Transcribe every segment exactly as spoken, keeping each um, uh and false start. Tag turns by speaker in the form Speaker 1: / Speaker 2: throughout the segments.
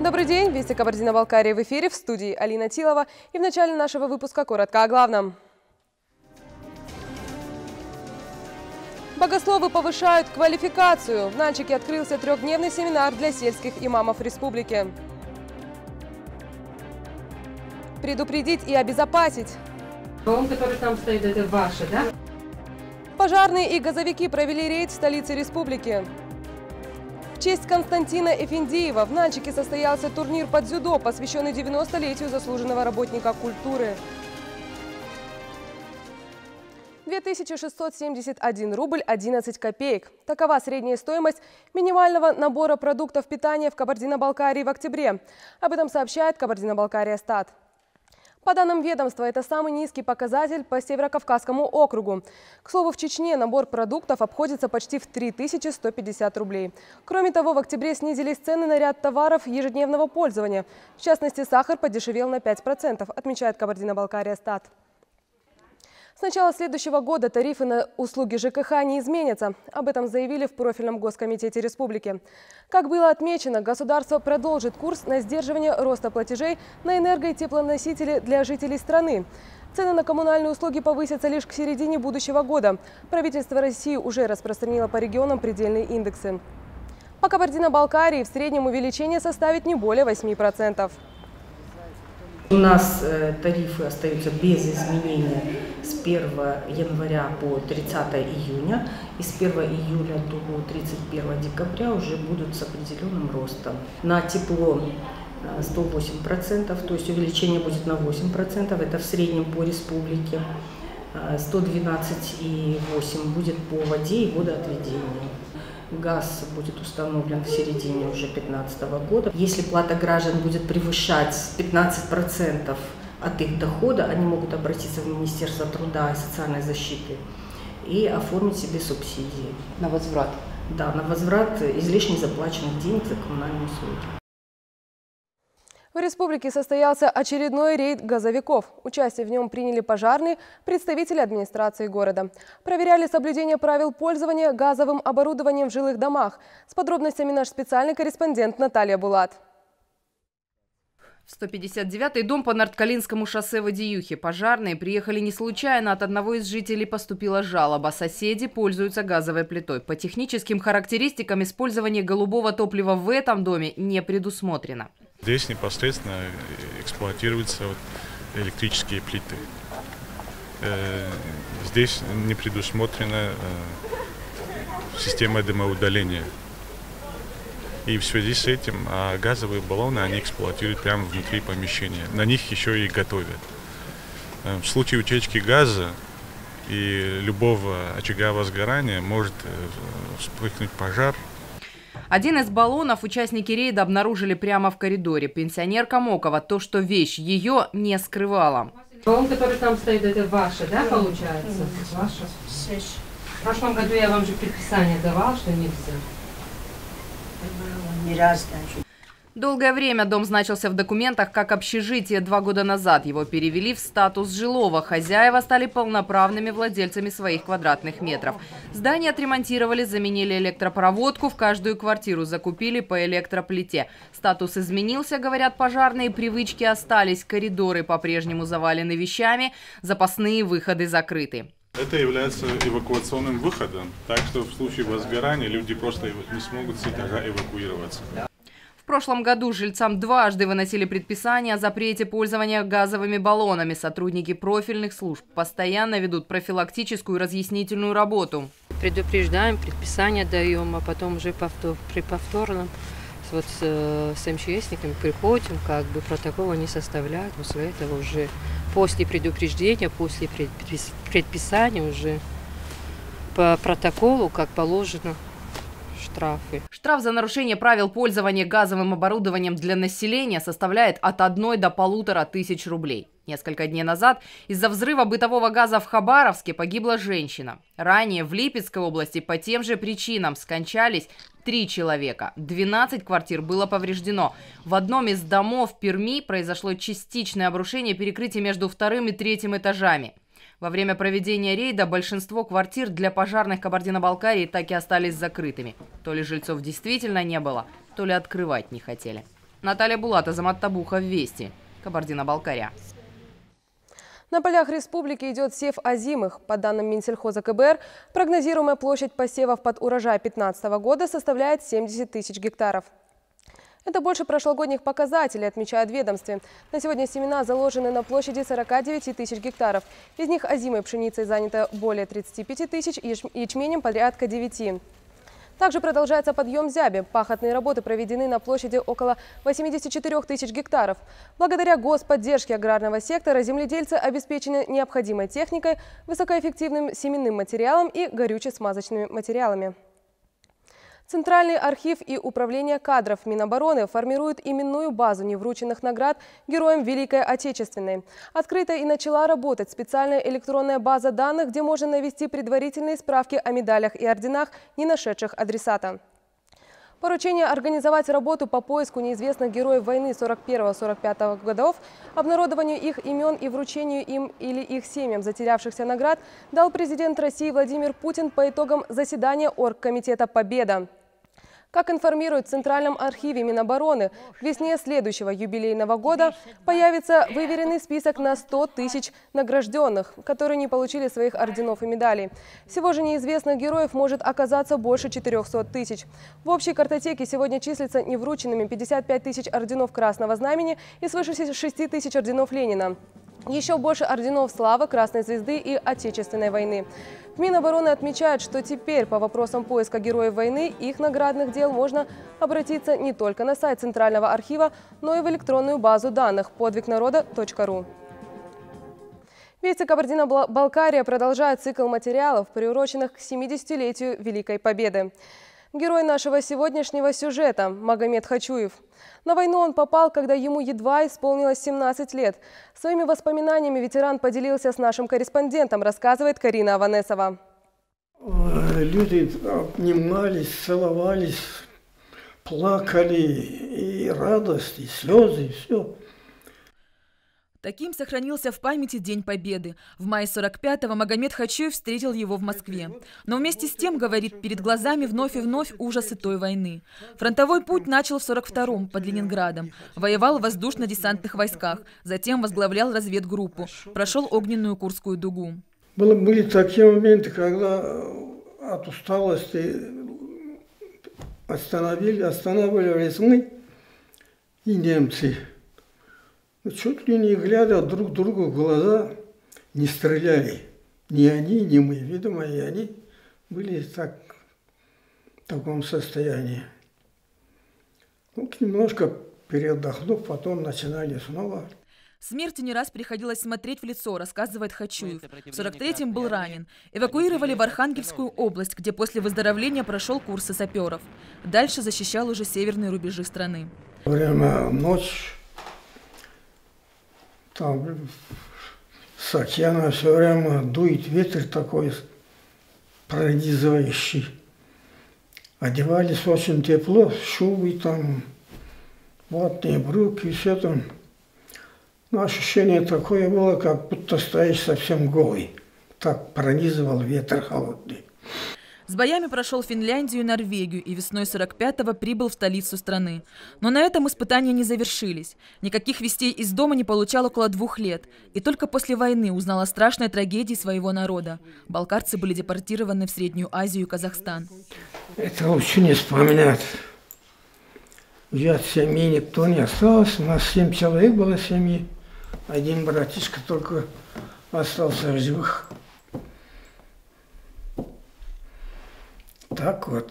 Speaker 1: Добрый день, Вести Кабардино-Балкарии в эфире, в студии Алина Тилова. И в начале нашего выпуска коротко о главном. Богословы повышают квалификацию. В Нальчике открылся трехдневный семинар для сельских имамов республики. Предупредить и обезопасить.
Speaker 2: Дом, который там стоит, это ваше, да?
Speaker 1: Пожарные и газовики провели рейд в столице республики. В честь Константина Эфендиева в Нальчике состоялся турнир по дзюдо, посвященный девяностолетию заслуженного работника культуры. две тысячи шестьсот семьдесят один рубль одиннадцать копеек. Такова средняя стоимость минимального набора продуктов питания в Кабардино-Балкарии в октябре. Об этом сообщает Кабардино-Балкария-Стат. По данным ведомства, это самый низкий показатель по Северокавказскому округу. К слову, в Чечне набор продуктов обходится почти в три тысячи сто пятьдесят рублей. Кроме того, в октябре снизились цены на ряд товаров ежедневного пользования. В частности, сахар подешевел на пять процентов, отмечает Кабардино-Балкария-Стат. С начала следующего года тарифы на услуги ЖКХ не изменятся. Об этом заявили в профильном Госкомитете республики. Как было отмечено, государство продолжит курс на сдерживание роста платежей на энерго- и теплоносители для жителей страны. Цены на коммунальные услуги повысятся лишь к середине будущего года. Правительство России уже распространило по регионам предельные индексы. По Кабардино-Балкарии в среднем увеличение составит не более восьми процентов.
Speaker 3: У нас э, тарифы остаются без изменения с первого января по тридцатое июня. И с первого июля до тридцать первого декабря уже будут с определенным ростом. На тепло э, сто восемь процентов, то есть увеличение будет на восемь процентов, это в среднем по республике. Э, сто двенадцать и восемь будет по воде и водоотведению. Газ будет установлен в середине уже две тысячи пятнадцатого года. Если плата граждан будет превышать пятнадцать процентов от их дохода, они могут обратиться в Министерство труда и социальной защиты и оформить себе субсидии.
Speaker 2: На возврат?
Speaker 3: Да, на возврат излишне заплаченных денег за коммунальные услуги.
Speaker 1: В республике состоялся очередной рейд газовиков. Участие в нем приняли пожарные, представители администрации города. Проверяли соблюдение правил пользования газовым оборудованием в жилых домах. С подробностями наш специальный корреспондент Наталья Булат.
Speaker 4: В сто пятьдесят девятый дом по Нарткалинскому шоссе в Адиюхе пожарные приехали не случайно. От одного из жителей поступила жалоба. Соседи пользуются газовой плитой. По техническим характеристикам использование голубого топлива в этом доме не предусмотрено.
Speaker 5: Здесь непосредственно эксплуатируются вот электрические плиты. Здесь не предусмотрена система дымоудаления. И в связи с этим газовые баллоны они эксплуатируют прямо внутри помещения. На них еще и готовят. В случае утечки газа и любого очага возгорания может вспыхнуть пожар.
Speaker 4: Один из баллонов участники рейда обнаружили прямо в коридоре. Пенсионерка Мокова то, что вещь ее не скрывала.
Speaker 2: Дом, который там стоит, это ваше, да, получается? Ваше? В прошлом году я вам же предписание давал, что нельзя.
Speaker 4: Долгое время дом значился в документах как общежитие. Два года назад его перевели в статус жилого. Хозяева стали полноправными владельцами своих квадратных метров. Здание отремонтировали, заменили электропроводку, в каждую квартиру закупили по электроплите. Статус изменился, говорят пожарные, привычки остались. Коридоры по-прежнему завалены вещами, запасные выходы закрыты.
Speaker 5: Это является эвакуационным выходом, так что в случае возгорания люди просто не смогут с этажа эвакуироваться.
Speaker 4: В прошлом году жильцам дважды выносили предписание о запрете пользования газовыми баллонами. Сотрудники профильных служб постоянно ведут профилактическую и разъяснительную работу.
Speaker 2: Предупреждаем, предписание даем, а потом уже повтор, при повторном вот с, с МЧСниками приходим, как бы протокола не составляют. После этого уже после предупреждения, после предписания уже по протоколу, как положено, штрафы.
Speaker 4: Штраф за нарушение правил пользования газовым оборудованием для населения составляет от одной до полутора тысяч рублей. Несколько дней назад из-за взрыва бытового газа в Хабаровске погибла женщина. Ранее в Липецкой области по тем же причинам скончались три человека. двенадцать квартир было повреждено. В одном из домов Перми произошло частичное обрушение перекрытия между вторым и третьим этажами. Во время проведения рейда большинство квартир для пожарных Кабардино-Балкарии так и остались закрытыми. То ли жильцов действительно не было, то ли открывать не хотели. Наталья Булат, Азамат Табухов, Вести, Кабардино-Балкария.
Speaker 1: На полях республики идет сев озимых. По данным Минсельхоза КБР, прогнозируемая площадь посевов под урожай две тысячи пятнадцатого года составляет семьдесят тысяч гектаров. Это больше прошлогодних показателей, отмечают в ведомстве. На сегодня семена заложены на площади сорока девяти тысяч гектаров. Из них озимой пшеницей занято более тридцати пяти тысяч, ячменем порядка девяти. Также продолжается подъем зяби. Пахотные работы проведены на площади около восьмидесяти четырёх тысяч гектаров. Благодаря господдержке аграрного сектора земледельцы обеспечены необходимой техникой, высокоэффективным семенным материалом и горюче-смазочными материалами. Центральный архив и управление кадров Минобороны формируют именную базу неврученных наград героям Великой Отечественной. Открыта и начала работать специальная электронная база данных, где можно навести предварительные справки о медалях и орденах, не нашедших адресата. Поручение организовать работу по поиску неизвестных героев войны сорок первого — сорок пятого годов, обнародованию их имен и вручению им или их семьям затерявшихся наград дал президент России Владимир Путин по итогам заседания Оргкомитета «Победа». Как информируют в Центральном архиве Минобороны, к весне следующего юбилейного года появится выверенный список на сто тысяч награжденных, которые не получили своих орденов и медалей. Всего же неизвестных героев может оказаться больше четырёхсот тысяч. В общей картотеке сегодня числится неврученными пятьдесят пять тысяч орденов Красного Знамени и свыше шести тысяч орденов Ленина. Еще больше орденов Славы, Красной Звезды и Отечественной войны. В Минобороны отмечают, что теперь по вопросам поиска героев войны их наградных дел можно обратиться не только на сайт Центрального архива, но и в электронную базу данных подвиг народа точка ру. Вести Кабардино-Балкария продолжает цикл материалов, приуроченных к семидесятилетию Великой Победы. Герой нашего сегодняшнего сюжета – Магомед Хачуев. На войну он попал, когда ему едва исполнилось семнадцать лет. Своими воспоминаниями ветеран поделился с нашим корреспондентом, рассказывает Карина Аванесова.
Speaker 6: Люди обнимались, целовались, плакали, и радость, и слезы, и все.
Speaker 7: Таким сохранился в памяти День Победы. В мае сорок пятого Магомед Хачуев встретил его в Москве. Но вместе с тем, говорит, перед глазами вновь и вновь ужасы той войны. Фронтовой путь начал в сорок втором под Ленинградом. Воевал в воздушно-десантных войсках. Затем возглавлял разведгруппу. Прошел огненную Курскую дугу.
Speaker 6: Были, были такие моменты, когда от усталости остановили, останавливались мы и немцы. Чуть ли не глядя друг другу в глаза, не стреляли. Ни они, ни мы. Видимо, и они были так, в таком состоянии. Ну, немножко переотдохнув, потом начинали снова.
Speaker 7: Смерти не раз приходилось смотреть в лицо, рассказывает Хачуев. В сорок третьем был ранен. Эвакуировали в Архангельскую область, где после выздоровления прошел курсы саперов. Дальше защищал уже северные рубежи страны.
Speaker 6: Время ночь. Там с океана все время дует ветер такой пронизывающий. Одевались очень тепло, шубы там, ватные брюки, все там. Но ощущение такое было, как будто стоишь совсем голый. Так пронизывал ветер холодный.
Speaker 7: С боями прошел Финляндию и Норвегию и весной сорок пятого прибыл в столицу страны. Но на этом испытания не завершились. Никаких вестей из дома не получал около двух лет. И только после войны узнал о страшной трагедии своего народа. Балкарцы были депортированы в Среднюю Азию и Казахстан.
Speaker 6: Это лучше не вспоминать. Уже от семьи никто не остался. У нас семь человек было семьи. Один братишка только остался в живых. Так вот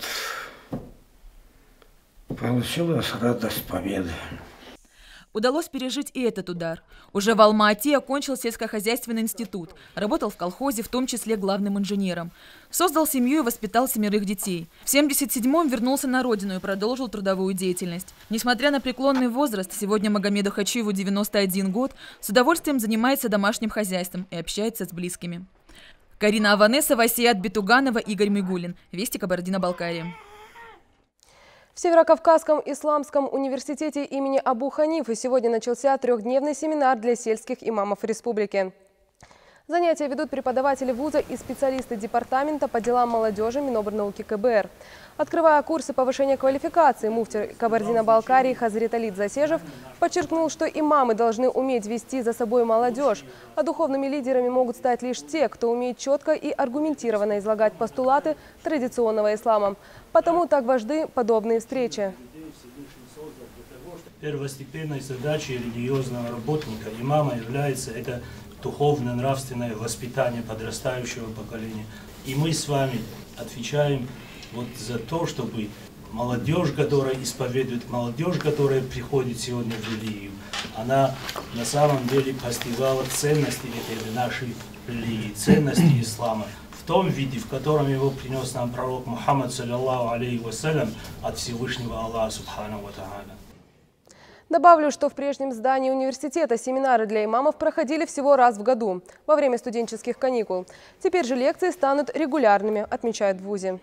Speaker 6: получилась радость победы.
Speaker 7: Удалось пережить и этот удар. Уже в Алма-Ате окончил сельскохозяйственный институт. Работал в колхозе, в том числе главным инженером. Создал семью и воспитал семерых детей. В семьдесят седьмом вернулся на родину и продолжил трудовую деятельность. Несмотря на преклонный возраст, сегодня Магомеду Хачуеву девяносто один год, с удовольствием занимается домашним хозяйством и общается с близкими. Карина Аванесова, Асият Битуганова, Игорь Мигулин. Вести Кабардино-Балкария.
Speaker 1: В Северокавказском исламском университете имени Абу Ханифы сегодня начался трехдневный семинар для сельских имамов республики. Занятия ведут преподаватели вуза и специалисты департамента по делам молодежи Минобрнауки КБР. Открывая курсы повышения квалификации, муфти Кабардино-Балкарии Хазрет Алит Засежев подчеркнул, что имамы должны уметь вести за собой молодежь, а духовными лидерами могут стать лишь те, кто умеет четко и аргументированно излагать постулаты традиционного ислама. Потому так важны подобные встречи.
Speaker 8: Первостепенной задачей религиозного работника, имама, является это духовно-нравственное воспитание подрастающего поколения. И мы с вами отвечаем вот за то, чтобы молодежь, которая исповедует, молодежь, которая приходит сегодня в религию, она на самом деле постигала ценности этой нашей религии, ценности ислама, в том виде, в котором его принес нам пророк Мухаммад, саллиллаху алейхи вассалям, от Всевышнего Аллаха, субхану ва тааля.
Speaker 1: Добавлю, что в прежнем здании университета семинары для имамов проходили всего раз в году, во время студенческих каникул. Теперь же лекции станут регулярными, отмечают в вузе.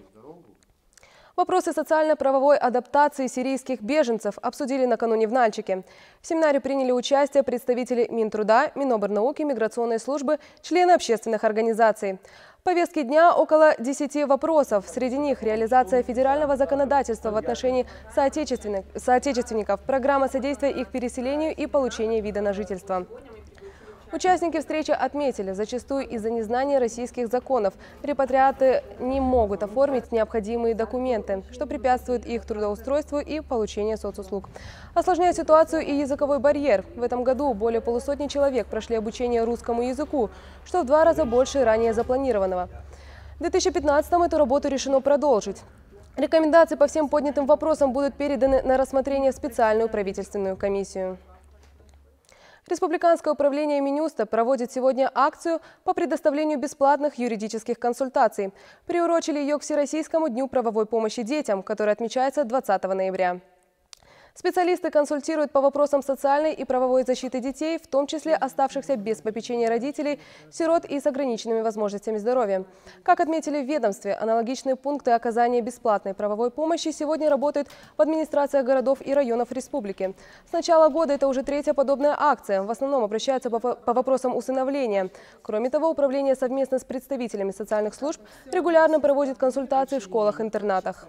Speaker 1: Вопросы социально-правовой адаптации сирийских беженцев обсудили накануне в Нальчике. В семинаре приняли участие представители Минтруда, Минобрнауки, Миграционной службы, члены общественных организаций. В повестке дня около десяти вопросов. Среди них реализация федерального законодательства в отношении соотечественных, соотечественников, программа содействия их переселению и получения вида на жительство. Участники встречи отметили, зачастую из-за незнания российских законов репатриаты не могут оформить необходимые документы, что препятствует их трудоустройству и получению соцуслуг. Осложняет ситуацию и языковой барьер. В этом году более полусотни человек прошли обучение русскому языку, что в два раза больше ранее запланированного. В две тысячи пятнадцатом эту работу решено продолжить. Рекомендации по всем поднятым вопросам будут переданы на рассмотрение в специальную правительственную комиссию. Республиканское управление Минюста проводит сегодня акцию по предоставлению бесплатных юридических консультаций. Приурочили ее к Всероссийскому дню правовой помощи детям, который отмечается двадцатого ноября. Специалисты консультируют по вопросам социальной и правовой защиты детей, в том числе оставшихся без попечения родителей, сирот и с ограниченными возможностями здоровья. Как отметили в ведомстве, аналогичные пункты оказания бесплатной правовой помощи сегодня работают в администрациях городов и районов республики. С начала года это уже третья подобная акция. В основном обращаются по, по вопросам усыновления. Кроме того, управление совместно с представителями социальных служб регулярно проводит консультации в школах-интернатах.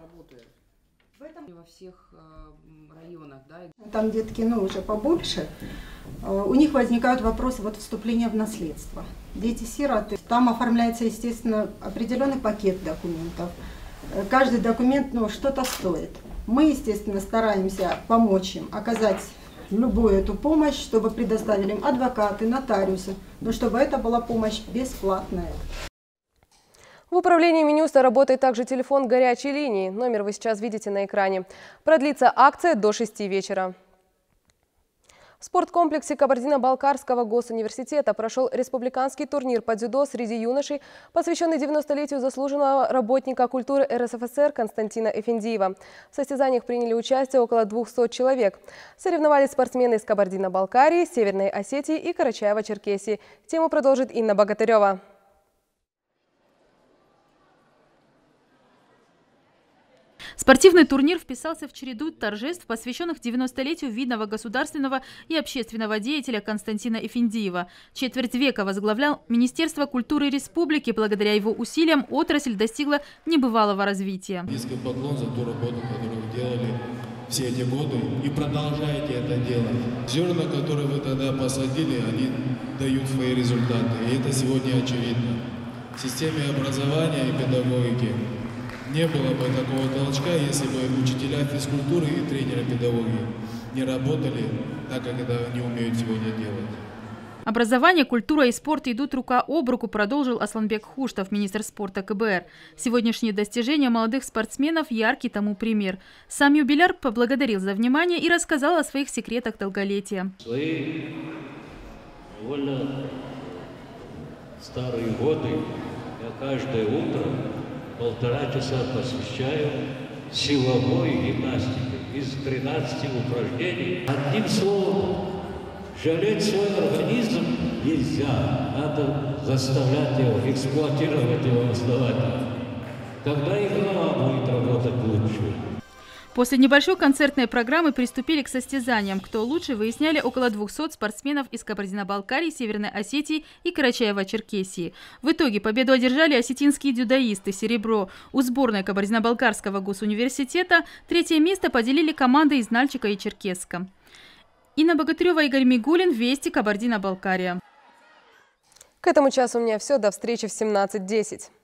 Speaker 4: Во всех районах, да?
Speaker 9: Там детки, ну, уже побольше, у них возникают вопросы вот вступления в наследство. Дети-сироты, там оформляется, естественно, определенный пакет документов. Каждый документ, ну, что-то стоит. Мы, естественно, стараемся помочь им, оказать любую эту помощь, чтобы предоставили им адвокаты, нотариусы, но чтобы это была помощь бесплатная.
Speaker 1: В управлении Минюста работает также телефон горячей линии. Номер вы сейчас видите на экране. Продлится акция до шести вечера. В спорткомплексе Кабардино-Балкарского госуниверситета прошел республиканский турнир по дзюдо среди юношей, посвященный девяностолетию заслуженного работника культуры эр эс эф эс эр Константина Эфендиева. В состязаниях приняли участие около двухсот человек. Соревновались спортсмены из Кабардино-Балкарии, Северной Осетии и Карачаева-Черкесии. Тему продолжит Инна Богатырева.
Speaker 10: Спортивный турнир вписался в череду торжеств, посвященных девяностолетию видного государственного и общественного деятеля Константина Эфендиева. Четверть века возглавлял Министерство культуры республики. Благодаря его усилиям отрасль достигла небывалого развития.
Speaker 11: Низкий поклон за ту работу, которую вы делали все эти годы, и продолжаете это делать. Зерна, которые вы тогда посадили, они дают свои результаты, и это сегодня очевидно. В системе образования и педагогики не было бы такого толчка, если бы учителя физкультуры и тренеры педагогики не работали так, как это они умеют сегодня делать.
Speaker 10: Образование, культура и спорт идут рука об руку, продолжил Асланбек Хуштов, министр спорта ка бэ эр. Сегодняшние достижения молодых спортсменов – яркий тому пример. Сам юбиляр поблагодарил за внимание и рассказал о своих секретах долголетия.
Speaker 12: Свои довольно старые годы я каждое утро полтора часа посвящаю силовой гимнастике из тринадцати упражнений. Одним словом, жалеть свой организм нельзя. Надо заставлять его, эксплуатировать его основательно. Тогда и голова будет работать лучше.
Speaker 10: После небольшой концертной программы приступили к состязаниям. Кто лучше, выясняли около двухсот спортсменов из Кабардино-Балкарии, Северной Осетии и Карачаева-Черкесии. В итоге победу одержали осетинские дзюдоисты. Серебро у сборной Кабардино-Балкарского госуниверситета. Третье место поделили команды из Нальчика и Черкесска. Инна Богатырева, Игорь Мигулин, Вести, Кабардино-Балкария.
Speaker 1: К этому часу у меня все. До встречи в семнадцать десять.